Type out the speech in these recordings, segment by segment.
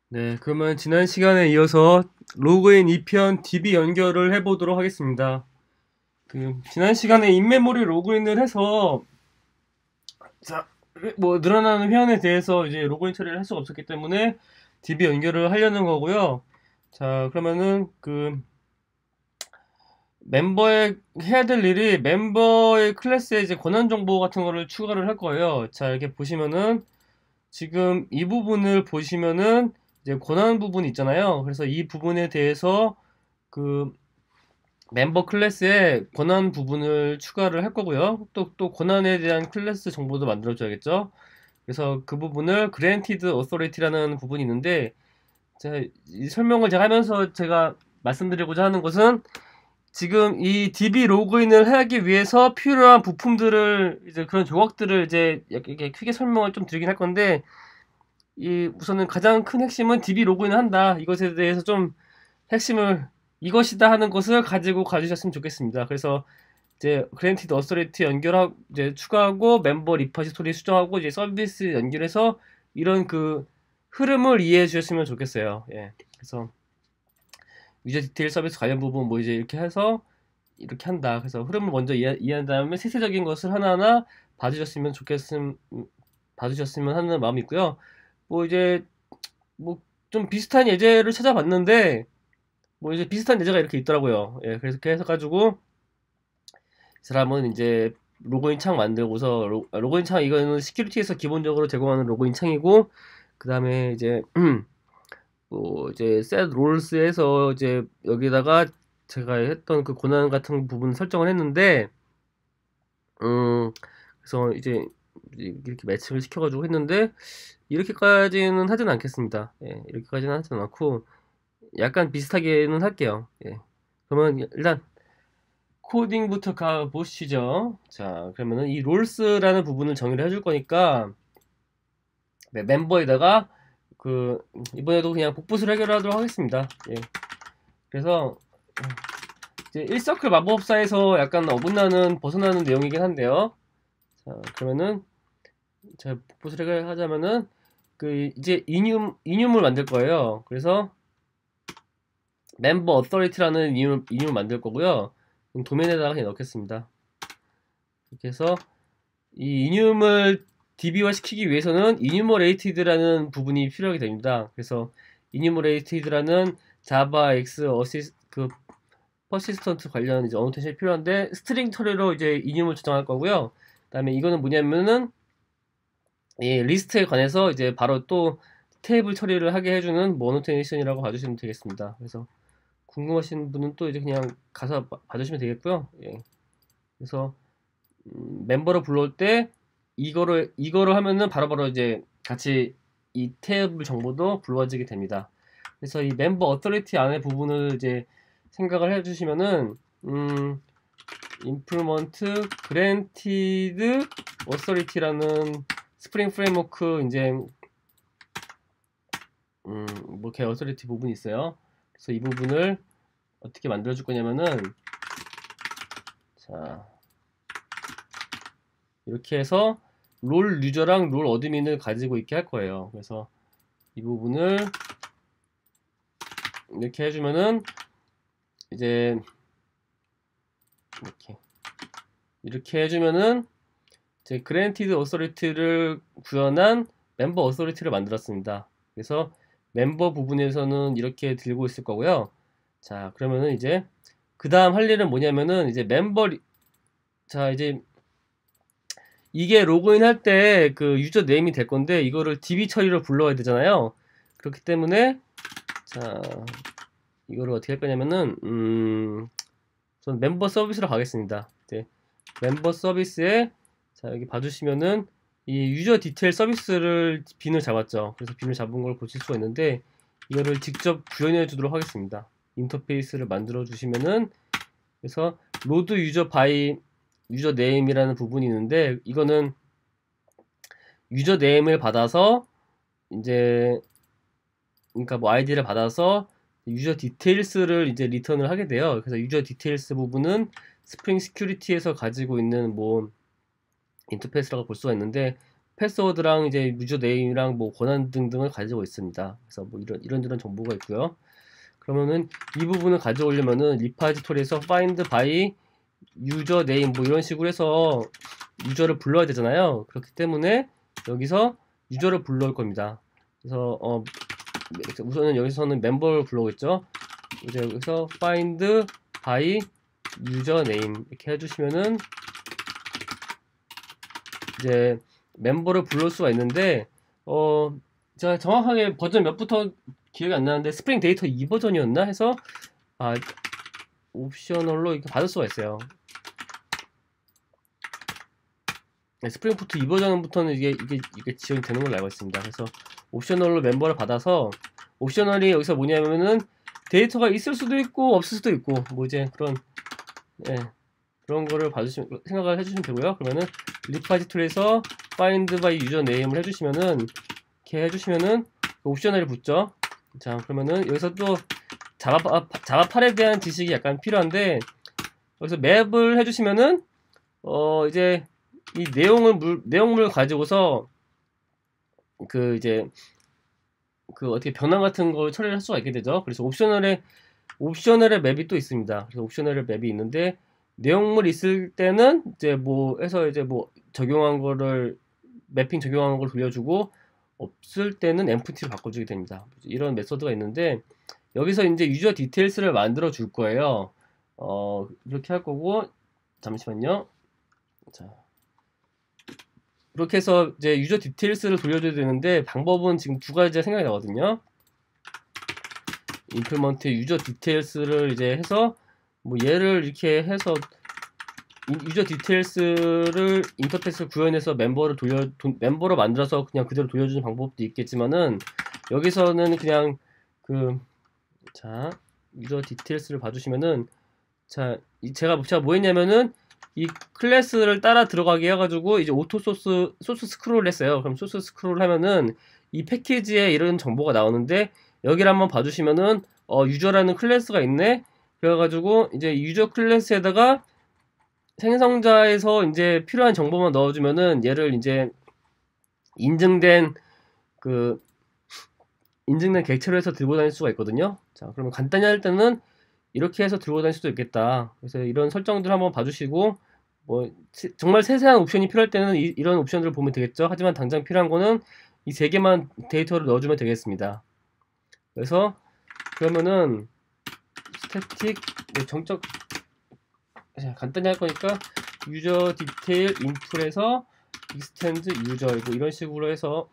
네, 그러면 지난 시간에 이어서 로그인 2편 DB 연결을 해보도록 하겠습니다. 지난 시간에 인메모리 로그인을 해서, 자, 뭐, 늘어나는 회원에 대해서 이제 로그인 처리를 할 수가 없었기 때문에 DB 연결을 하려는 거고요. 자, 그러면은 멤버의 해야 될 일이 멤버의 클래스에 이제 권한 정보 같은 거를 추가를 할 거예요. 자, 이렇게 보시면은 지금 이 부분을 보시면은 이제 권한 부분이 있잖아요. 그래서 이 부분에 대해서 그 멤버 클래스에 권한 부분을 추가를 할 거고요. 또 권한에 대한 클래스 정보도 만들어줘야겠죠. 그래서 그 부분을 Granted Authority라는 부분이 있는데, 이 설명을 제가 하면서 제가 말씀드리고자 하는 것은 지금 이 DB 로그인을 하기 위해서 필요한 부품들을 이제 그런 조각들을 이제 이렇게 크게 설명을 좀 드리긴 할 건데, 이 우선은 가장 큰 핵심은 DB 로그인을 한다. 이것에 대해서 좀 핵심을 이것이다 하는 것을 가지고 가주셨으면 좋겠습니다. 그래서 이제 그랜티드 어서리티 연결하고 이제 추가하고 멤버 리퍼지토리 수정하고 이제 서비스 연결해서 이런 흐름을 이해해 주셨으면 좋겠어요. 예. 그래서 유저 디테일 서비스 관련 부분 뭐 이제 이렇게 해서 이렇게 한다. 그래서 흐름을 먼저 이해한 다음에 세세적인 것을 하나하나 봐주셨으면 봐주셨으면 하는 마음이 있고요. 뭐 이제 뭐 좀 비슷한 예제를 찾아봤는데 뭐 이제 비슷한 예제가 이렇게 있더라고요. 예, 그래서 이렇게 해가지고 이 사람은 이제 로그인 창 만들고서 로그인 창 이거는 시큐리티에서 기본적으로 제공하는 로그인 창이고 그 다음에 이제 뭐 이제 set roles에서 이제 여기다가 제가 했던 그 권한 같은 부분 설정을 했는데 그래서 이제 이렇게 매칭을 시켜가지고 했는데 이렇게까지는 하진 않겠습니다. 예, 이렇게까지는 하진 않고 약간 비슷하게는 할게요. 예. 그러면 일단 코딩부터 가보시죠. 자, 그러면은 이 롤스라는 부분을 정의를 해줄 거니까 네, 멤버에다가 이번에도 그냥 복붙을 해결하도록 하겠습니다. 예. 그래서 이제 1서클 마법사에서 약간 어긋나는 벗어나는 내용이긴 한데요. 자, 그러면은 제가 복붙을 해결하자면은 이제 이뇰을 만들 거예요. 그래서 멤버 어서리티라는 이뇰을 만들 거고요. 도면에다가 그냥 넣겠습니다. 이렇게 해서 이 이뇰을 DB화 시키기 위해서는 enumerated라는 부분이 필요하게 됩니다. 그래서 enumerated라는 자바 x 퍼시스턴트 관련 이제 어노테이션이 필요한데 스트링 처리로 이제 이뇰을 저장할 거고요. 그다음에 이거는 뭐냐면은 이 리스트에 관해서 이제 바로 또 테이블 처리를 하게 해주는 뭐 어노테이션이라고 봐주시면 되겠습니다. 그래서 궁금하신 분은 또 이제 그냥 가서 봐주시면 되겠고요. 예. 그래서 멤버를 불러올 때 이거를 하면은 바로바로 이제 같이 이 테이블 정보도 불러지게 됩니다. 그래서 이 멤버 어터리티 안에 부분을 이제 생각을 해주시면은 implement granted authority라는 스프링 프레임워크 이제 뭐 개 어서리티 부분이 있어요. 그래서 이 부분을 어떻게 만들어 줄 거냐면은 자 이렇게 해서 롤 유저랑 롤 어드민을 가지고 있게 할 거예요. 그래서 이 부분을 이렇게 해주면은 이제 이렇게 해주면은 이제 그랜티드 어서리티를 구현한 멤버 어서리티를 만들었습니다. 그래서 멤버 부분에서는 이렇게 들고 있을 거고요. 자 그러면은 이제 그 다음 할 일은 뭐냐면은 이제 자 이제 이게 로그인 할 때 그 유저 네임이 될 건데 이거를 DB 처리로 불러야 되잖아요. 그렇기 때문에 자 이거를 어떻게 할 거냐면은 전 멤버 서비스로 가겠습니다. 이제 멤버 서비스에 자 여기 봐주시면은 이 유저 디테일 서비스를 빈을 잡았죠. 그래서 빈을 잡은 걸 보실 수가 있는데 이거를 직접 구현해 주도록 하겠습니다. 인터페이스를 만들어 주시면은 그래서 로드 유저 바이 유저 네임이라는 부분이 있는데 이거는 유저 네임을 받아서 이제 그러니까 뭐 아이디를 받아서 유저 디테일스를 이제 리턴을 하게 돼요. 그래서 유저 디테일스 부분은 스프링 시큐리티에서 가지고 있는 뭐 인터페이스라고 볼 수가 있는데 패스워드랑 이제 유저 네임이랑 뭐 권한 등등을 가지고 있습니다. 그래서 뭐 이런 정보가 있고요. 그러면은 이 부분을 가져오려면은 리파지토리에서 find by user name 뭐 이런 식으로 해서 유저를 불러야 되잖아요. 그렇기 때문에 여기서 유저를 불러올 겁니다. 그래서 우선은 여기서는 멤버를 불러오겠죠. 이제 여기서 find by user name 이렇게 해주시면은 이제 멤버를 불러올 수가 있는데 제가 정확하게 버전 몇부터 기억이 안 나는데 스프링 데이터 2버전이었나 해서 옵셔널로 이렇게 받을 수가 있어요. 네, 스프링 부트 2버전부터는 이게 지원이 되는 걸로 알고 있습니다. 그래서 옵셔널로 멤버를 받아서 옵셔널이 여기서 뭐냐면은 데이터가 있을 수도 있고 없을 수도 있고 뭐 이제 그런 거를 생각을 해주시면 되고요. 그러면은 리파지토리에서 find by user name을 해주시면은 이렇게 해주시면은 옵셔널이 붙죠. 자, 그러면은 여기서 또 자바 8에 대한 지식이 약간 필요한데 여기서 맵을 해주시면은 이제 이 내용물 가지고서 어떻게 변환 같은 걸 처리를 할 수가 있게 되죠. 그래서 옵셔널의 맵이 또 있습니다. 그래서 옵셔널의 맵이 있는데 내용물 있을 때는 이제 뭐 해서 이제 뭐 매핑 적용한 걸 돌려주고 없을 때는 empty로 바꿔주게 됩니다. 이런 메소드가 있는데 여기서 이제 유저 디테일스를 만들어 줄 거예요. 이렇게 할 거고 잠시만요. 자. 이렇게 해서 이제 유저 디테일스를 돌려줘야 되는데 방법은 지금 두 가지가 생각이 나거든요. 임플먼트 유저 디테일스를 이제 해서 뭐 얘를 이렇게 해서 유저 디테일스를 인터페이스를 구현해서 멤버로 만들어서 그냥 그대로 돌려주는 방법도 있겠지만은 여기서는 그냥 유저 디테일스를 봐주시면은 제가 뭐 했냐면은 이 클래스를 따라 들어가게 해가지고 이제 오토 소스 스크롤을 했어요. 그럼 소스 스크롤을 하면은 이 패키지에 이런 정보가 나오는데 여기를 한번 봐주시면은 유저라는 클래스가 있네. 그래가지고 이제 유저 클래스에다가 생성자에서 이제 필요한 정보만 넣어주면은 얘를 이제 인증된 객체로 해서 들고 다닐 수가 있거든요. 자, 그러면 간단히 할 때는 이렇게 해서 들고 다닐 수도 있겠다. 그래서 이런 설정들 한번 봐주시고 뭐 정말 세세한 옵션이 필요할 때는 이런 옵션들을 보면 되겠죠. 하지만 당장 필요한 거는 이 세 개만 데이터를 넣어주면 되겠습니다. 그래서 그러면은 스태틱 정적 간단히 할 거니까 유저 디테일 인풀에서 익스텐드 유저 뭐 이런 식으로 해서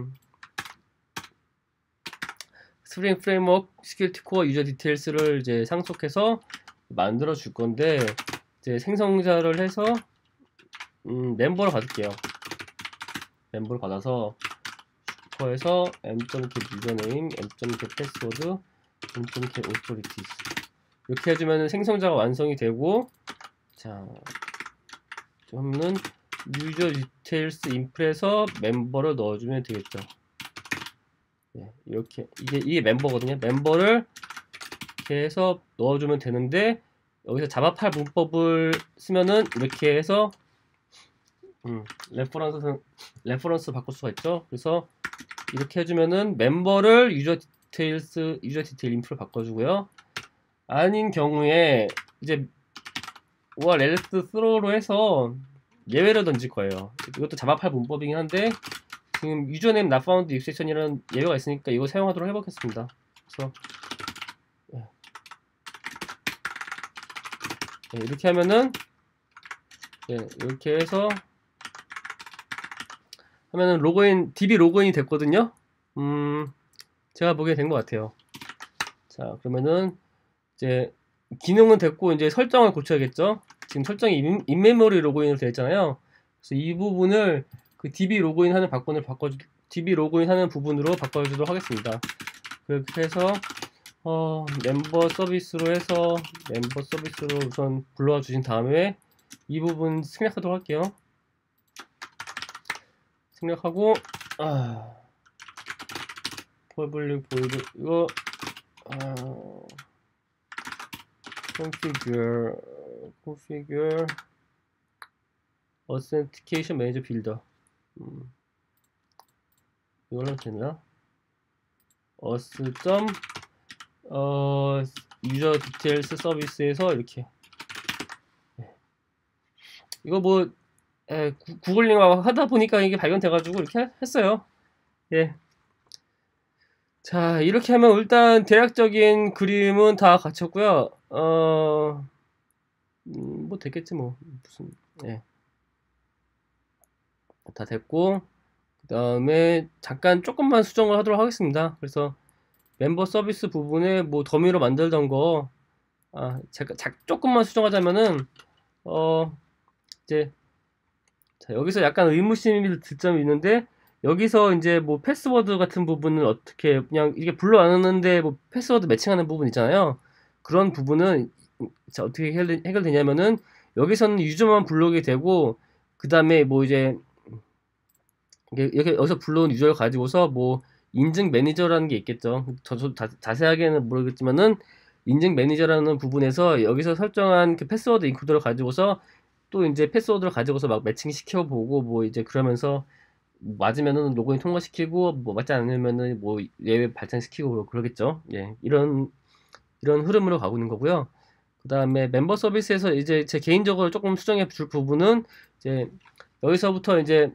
스프링 프레임워크 시큐리티 코어 유저 디테일스를 이제 상속해서 만들어 줄 건데 이제 생성자를 해서 멤버를 받을게요. 멤버를 받아서 슈퍼에서 m.get 유저네임, m.get 패스워드, m.get authorities 이렇게 해주면 생성자가 완성이 되고 자 그러면은 유저 디테일스 인풀에서 멤버를 넣어주면 되겠죠. 네, 이렇게 이게 멤버거든요. 멤버를 이렇게 해서 넣어주면 되는데 여기서 자바 8 문법을 쓰면은 이렇게 해서 레퍼런스 바꿀 수가 있죠. 그래서 이렇게 해주면은 멤버를 유저 디테일 인프로 바꿔주고요. 아닌 경우에 이제 while else throw로 해서 예외를 던질 거예요. 이것도 자바 8 문법이긴 한데 지금 유저네임 not found exception이라는 예외가 있으니까 이거 사용하도록 해보겠습니다. 그래서 이렇게 하면은 이렇게 해서 하면은 DB 로그인이 됐거든요. 제가 보기에 된 것 같아요. 자, 그러면은 이제 기능은 됐고 이제 설정을 고쳐야겠죠. 지금 설정이 인메모리 로그인으로 되어 있잖아요. 그래서 이 부분을 DB 로그인 하는 부분으로 바꿔주도록 하겠습니다. 그렇게 해서 멤버 서비스로 해서 멤버 서비스로 우선 불러와 주신 다음에 이 부분 생략하도록 할게요. 생략하고 퍼블릭 보이드 이거 configure authentication manager builder 이걸로 되나? user details 서비스에서 이렇게 이거 뭐 구글링 하다 보니까 이게 발견돼가지고 이렇게 했어요. 예. 자, 이렇게 하면 일단 대략적인 그림은 다 갖췄고요. 뭐 됐겠지 뭐 무슨 다 됐고 그 다음에 잠깐 조금만 수정을 하도록 하겠습니다. 그래서 멤버 서비스 부분에 뭐 더미로 만들던 거 조금만 수정하자면은 이제 자, 여기서 약간 의무심이 들 점이 있는데 여기서 이제 뭐 패스워드 같은 부분을 어떻게 그냥 이게 불러왔는데 뭐 패스워드 매칭하는 부분 있잖아요. 그런 부분은 자, 어떻게 해결되냐면은 여기서는 유저만 불러오게 되고 그 다음에 뭐 이제 이렇게 여기서 불러온 유저를 가지고서 뭐 인증 매니저라는 게 있겠죠. 저도 자세하게는 모르겠지만은 인증 매니저라는 부분에서 여기서 설정한 그 패스워드 인코더를 가지고서 또 이제 패스워드를 가지고서 막 매칭 시켜보고 뭐 이제 그러면서 맞으면은 로그인 통과시키고 뭐 맞지 않으면은 뭐 예외 발생시키고 그러겠죠. 예, 이런 흐름으로 가고 있는 거고요. 그 다음에 멤버 서비스에서 이제 제 개인적으로 조금 수정해 줄 부분은 이제 여기서부터 이제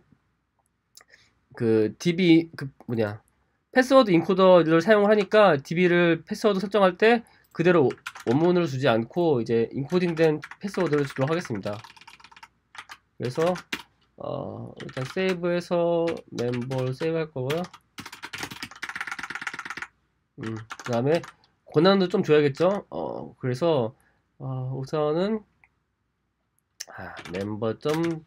그 DB 그 뭐냐 패스워드 인코더를 사용을 하니까 DB를 패스워드 설정할 때 그대로 원문으로 주지 않고 이제 인코딩된 패스워드를 주도록 하겠습니다. 그래서 일단 세이브해서 멤버를 세이브할 거고요. 그 다음에 권한도 좀 줘야겠죠. 그래서 우선은 멤버 점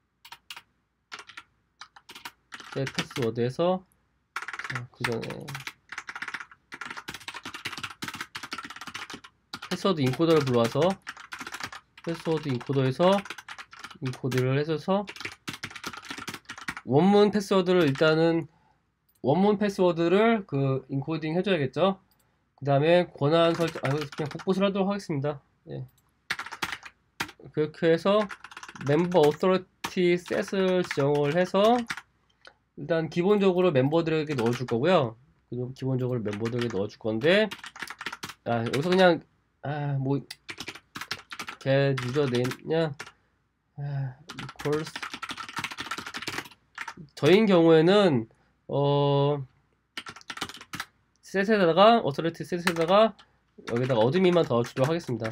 패스워드에서 그 전에 패스워드 인코더를 불러와서 패스워드 인코더에서 인코드를 해줘서 원문 패스워드를 일단은 원문 패스워드를 그 인코딩 해줘야겠죠. 그 다음에 권한 설정 그냥 복붙을 하도록 하겠습니다. 예. 그렇게 해서 멤버 어서리티 셋을 지정을 해서 일단 기본적으로 멤버들에게 넣어줄 거고요. 그리고 기본적으로 멤버들에게 넣어줄 건데 여기서 그냥 뭐 get user name냐 equals 저인 경우에는 셋에다가 어서리티 셋에다가 여기다가 어드민만 더 주도록 하겠습니다.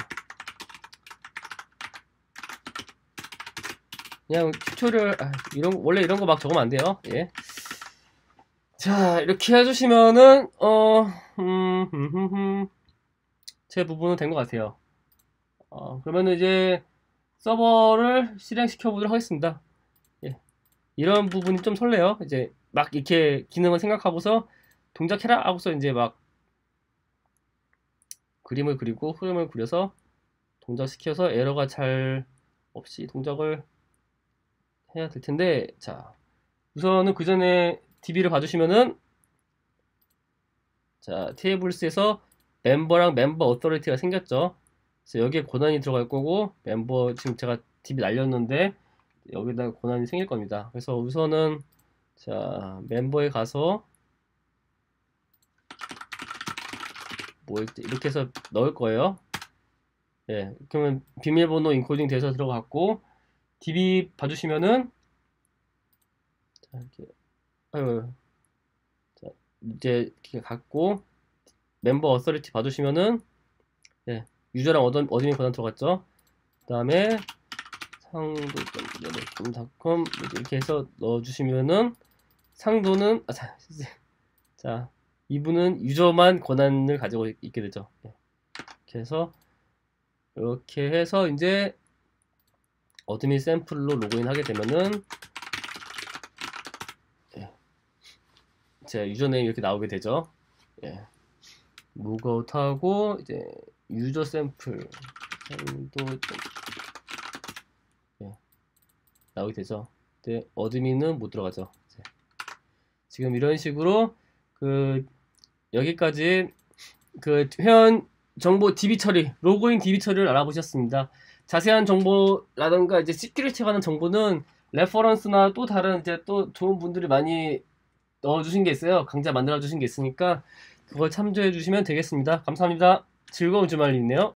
그냥 튜토리얼 원래 이런 거 막 적으면 안 돼요. 예. 자, 이렇게 해주시면은 제 부분은 된 것 같아요. 그러면은 이제 서버를 실행시켜 보도록 하겠습니다. 예. 이런 부분이 좀 설레요. 이제 막 이렇게 기능을 생각하고서 동작해라 하고서 이제 막 그림을 그리고 흐름을 그려서 동작시켜서 에러가 잘 없이 동작을 해야 될 텐데, 자, 우선은 그 전에 DB를 봐주시면은, 자, 테이블스에서 멤버랑 멤버 어서리티가 생겼죠. 그래서 여기에 권한이 들어갈 거고, 멤버 지금 제가 DB 날렸는데, 여기다 권한이 생길 겁니다. 그래서 우선은, 자, 멤버에 가서, 뭐, 이렇게 해서 넣을 거예요. 예, 그러면 비밀번호 인코딩 돼서 들어갔고, DB 봐주시면은, 자, 이렇게, 자, 이제 이렇게 갖고, 멤버 어서리티 봐주시면은, 예, 유저랑 어드민 권한 들어갔죠. 그 다음에, 상도.com 이렇게 해서 넣어주시면은, 상도는, 자, 이분은 유저만 권한을 가지고 있게 되죠. 예. 이렇게 해서 이제 어드민 샘플로 로그인 하게 되면은 제 유저네임 이렇게 나오게 되죠. 예. 로그아웃 하고 이제 유저 샘플 나오게 되죠. 근데 어드민은 못 들어가죠. 지금 이런 식으로 여기까지 회원 정보 DB 처리, 로그인 DB 처리를 알아보셨습니다. 자세한 정보라던가 이제 시큐리티에 관한 정보는 레퍼런스나 또 다른 이제 또 좋은 분들이 많이 넣어주신 게 있어요. 강좌 만들어주신 게 있으니까 그걸 참조해 주시면 되겠습니다. 감사합니다. 즐거운 주말이 있네요.